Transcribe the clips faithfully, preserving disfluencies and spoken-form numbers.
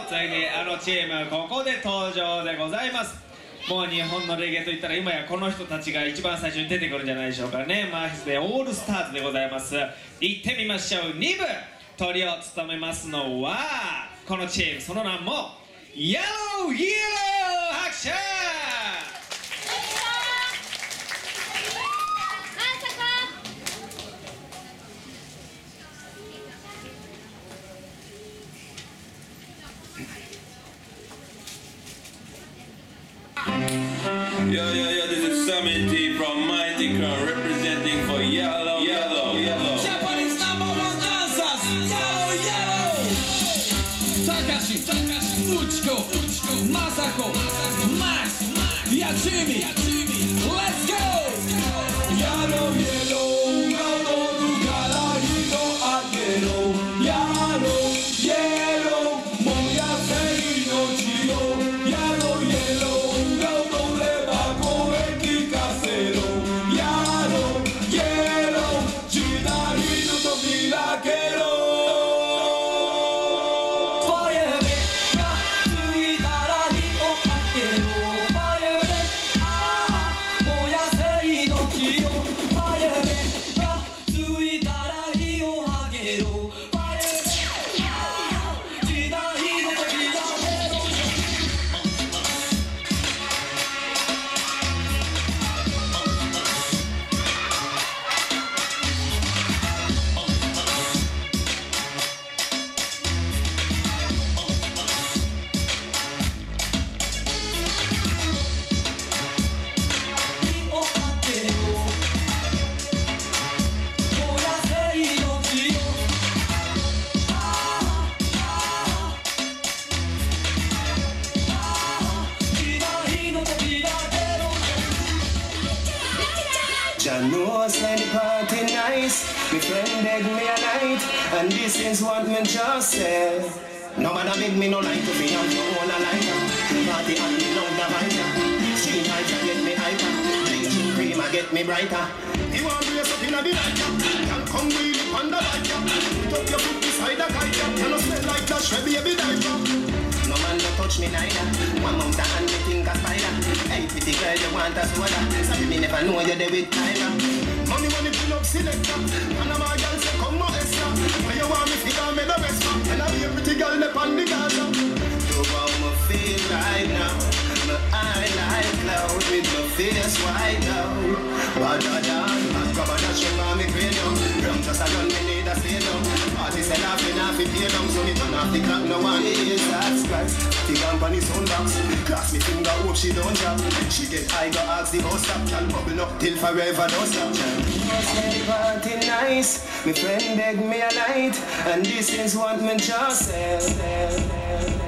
次にあのチームここで登場でございます。もう日本のレゲエといったら今やこの人たちが一番最初に出てくるんじゃないでしょうかね。マーヒスでオールスターズでございます。行ってみましょう。に部トリを務めますのはこのチーム、その名もイエローイエロー拍手。 Yo, yo, yo, this is Sammy T from Mighty Crown representing for Yellow, Yellow, Yellow. Japanese number one dancers, Yellow, Yellow. Takashi, Uchiko, Masako, Max, Yachimi, let's go. Yellow, Yellow, Yellow, Gara, Hiro, Agero. Yellow, Yellow, Moyasei no Chio. Yellow, Yellow. I know say the party nice, my friend beg me a night, and this is what me just said. No man a beg me no like to be on your own a lighter. Party and me love the fighter. Street lights a get me hyper. Bleaching cream a get me brighter. You want to race up in a the night, can come wheel up on the bike. Put up your foot beside the kite, you no smell like that shred baby diaper. No man no touch me neither. One month and me think a spider. Hey pretty girl you want a soda. Sorry me never know you there with Tyra. Money money pull up selector. And a my girl say come no extra. When you want me figure me the best. And I be a pretty girl up on the Gaza. So how me feel right now. My eye like cloud with my face white now. Bad bad bad grab a dash on me cranium. Rum just a gun me need a stadium. Party said off in half it pay down. So me turn off the clock no one is that scratch. The company sound box. Class me finger hope she don't jump. She get high go ask the host stop. Can bubble up till forever don't stop. Say the party nice. My friend beg me a night. And this is what me just said.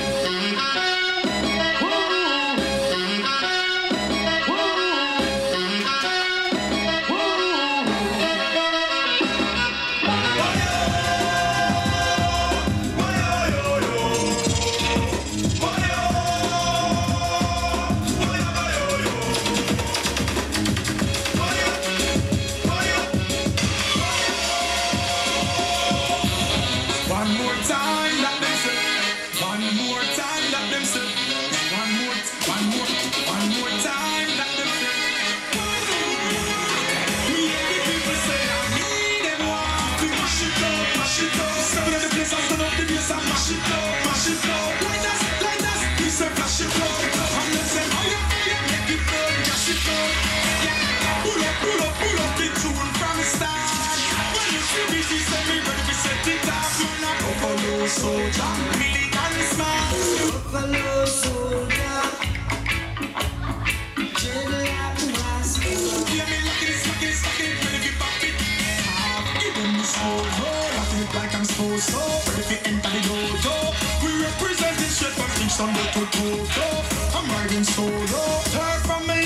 Soldier, militant smart. Buffalo soldier, jiggle up the mask. Yeah, me lucky, lucky, lucky, ready to pop it. Give them the slow roll, I feel like I'm supposed to. Ready to enter the dojo. We represent this shit from Kingston to Toto. I'm riding solo, turn from me.